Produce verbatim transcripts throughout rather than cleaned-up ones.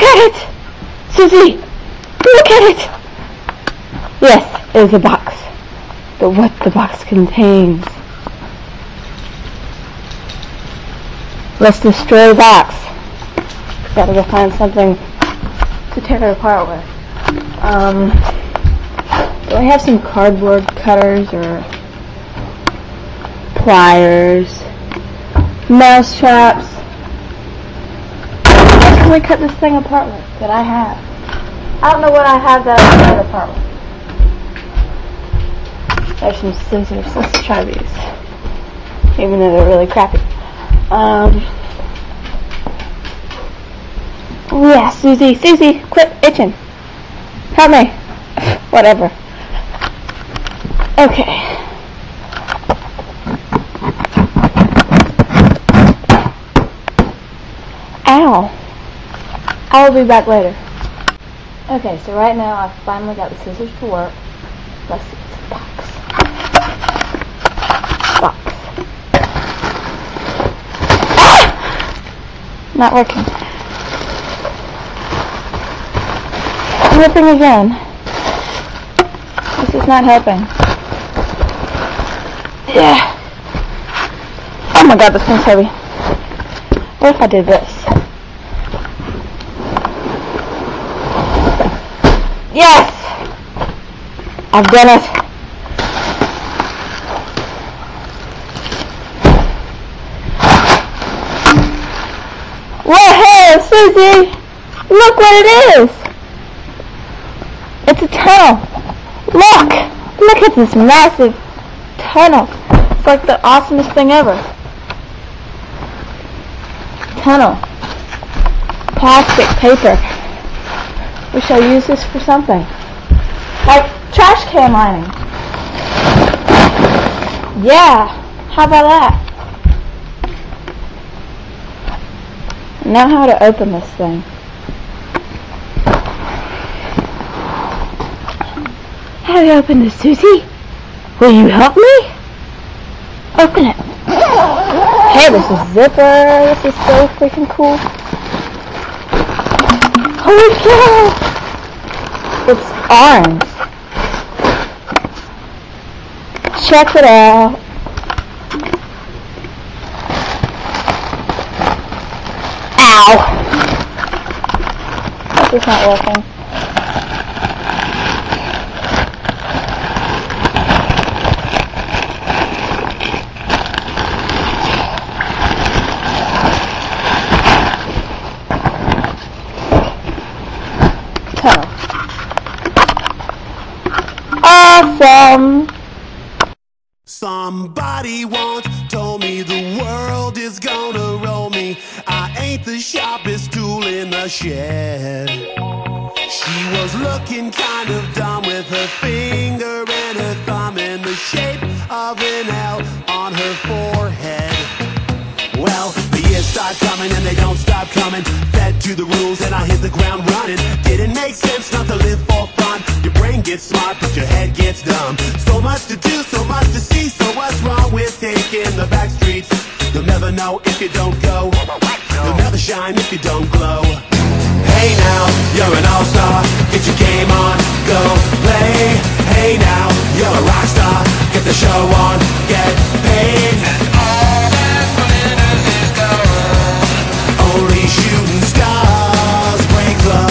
at it! Susie! Look at it! Yes, it is a box. But what the box contains. Let's destroy the box. Gotta go find something to tear it apart with. Um, do I have some cardboard cutters or pliers? Mouse traps? What can we cut this thing apart with that I have? I don't know what I have that I can cut apart with. There's some scissors. Let's try these. Even though they're really crappy. Um, yeah, Susie, Susie, quit itching. Help me. Whatever. Okay. Ow. I will be back later. Okay, so right now I've finally got the scissors to work. Let's see, it's a box. Box. Ah! Not working. Ripping again. This is not helping. Yeah. Oh my god, this thing's heavy. What if I did this? Yes! I've done it. Whoa, Susie! Look what it is! It's a tunnel. Look! Look at this massive tunnel. It's like the awesomest thing ever. Tunnel. Plastic, paper. We shall use this for something. Like trash can lining. Yeah. How about that? Now how to open this thing. How do you open this, Susie? Will you help me? Open it. Hey, this is zipper. This is so freaking cool. Holy cow! It's orange. Check it out. Ow! This is not working. Awesome. Somebody once told me the world is gonna roll me. I ain't the sharpest tool in the shed. She was looking kind of dumb with her finger and her thumb in the shape of an L on her forehead. Well, the years start coming and they don't stop coming. Fed to the rules and I hit the ground running. Didn't make sense not to live for fun. Your brain gets smart but your head gets dumb. So much to do, so much to see. So what's wrong with taking the back streets? You'll never know if you don't go. You'll never shine if you don't glow. Hey now, you're an all-star. Get your game on, go play. Hey now, you're a rock star. Get the show on, get paid. And all that glitters is gold. Only shooting stars break the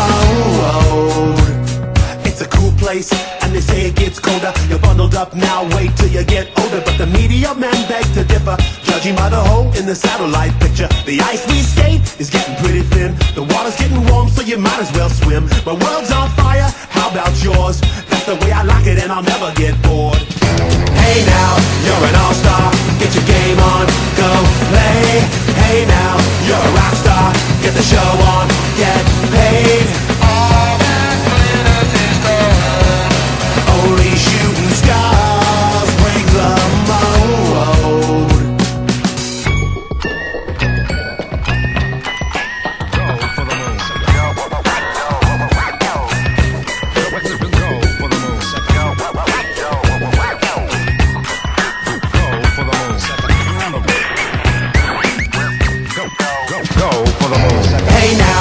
mold. It's a cool place, and they say it gets colder. You're bundled up now, wait till you get older. But the media men beg to differ, judging by the hole in the satellite picture. The ice we skate is getting pretty thin. The water's getting warm, so you might as well swim. My world's on fire, how about yours? That's the way I like it and I'll never get bored. Hey now, you're an all-star. Get your game on, go play. Hey now, you're a rock star. Get the show on, get paid. All that glitters is gold. Only shooting stars break the mold. Hey now,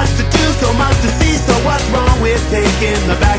much to do, so much to see. So what's wrong with taking the back